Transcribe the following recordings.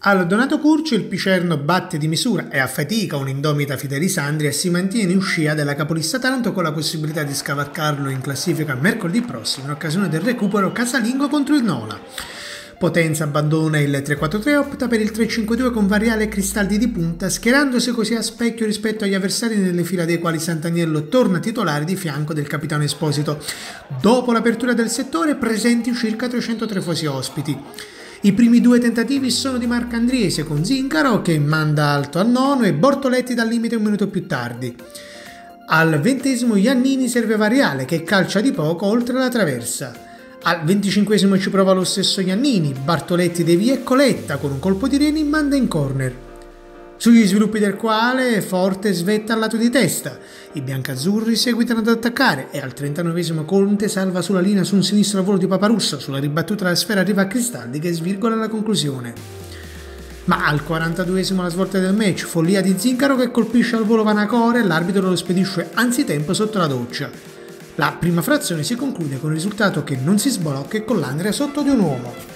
Al Donato Curcio il Picerno batte di misura e a fatica un'indomita Fidelisandria e si mantiene in scia della capolista Taranto con la possibilità di scavalcarlo in classifica mercoledì prossimo in occasione del recupero casalingo contro il Nola. Potenza abbandona il 3-4-3 e opta per il 3-5-2 con Variale e Cristaldi di punta, schierandosi così a specchio rispetto agli avversari nelle fila dei quali Sant'Agnello torna titolare di fianco del capitano Esposito. Dopo l'apertura del settore presenti circa 300 tifosi ospiti. I primi due tentativi sono di Marcandriese con Zingaro che manda alto al nono e Bortoletti dal limite un minuto più tardi. Al 20° Iannini serve Variale che calcia di poco oltre la traversa. Al 25° ci prova lo stesso Iannini, Bartoletti devia e Coletta con un colpo di reni manda in corner. Sugli sviluppi del quale Forte svetta al lato di testa, i biancazzurri seguitano ad attaccare e al 39° Conte salva sulla linea su un sinistro al volo di Paparusso, sulla ribattuta la sfera arriva a Cristaldi che svirgola la conclusione. Ma al 42° la svolta del match, follia di Zingaro che colpisce al volo Vanacore e l'arbitro lo spedisce anzitempo sotto la doccia. La prima frazione si conclude con il risultato che non si sblocca e con l'Andria sotto di un uomo.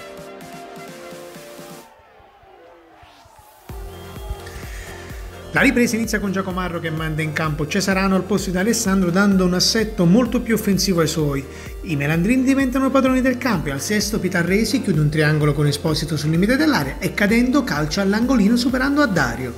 La ripresa inizia con Giacomarro che manda in campo Cesarano al posto di Alessandro dando un assetto molto più offensivo ai suoi. I melandrini diventano padroni del campo e al 6° Pitarresi chiude un triangolo con Esposito sul limite dell'area e cadendo calcia all'angolino superando Addario.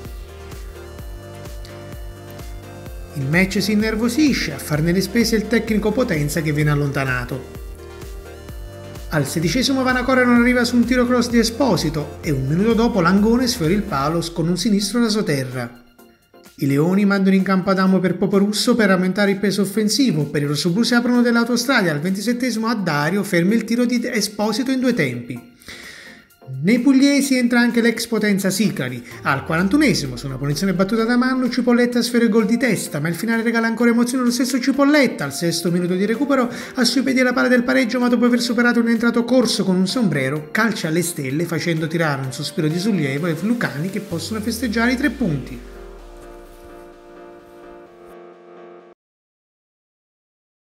Il match si innervosisce, a farne le spese il tecnico Potenza che viene allontanato. Al 16° Vanacore non arriva su un tiro cross di Esposito e un minuto dopo Langone sfiora il palo con un sinistro rasoterra. I Leoni mandano in campo Adamo per Poporusso per aumentare il peso offensivo, per i rossoblu si aprono dell'autostrada al 27° Addario ferma il tiro di Esposito in due tempi. Nei pugliesi entra anche l'ex Potenza Sicari, al 41° su una punizione battuta da Manno Cipolletta sfiora il gol di testa, ma il finale regala ancora emozione allo stesso Cipolletta, al 6° minuto di recupero ha sui piedi la palla del pareggio ma dopo aver superato un entrato corso con un sombrero calcia alle stelle facendo tirare un sospiro di sollievo ai lucani che possono festeggiare i 3 punti.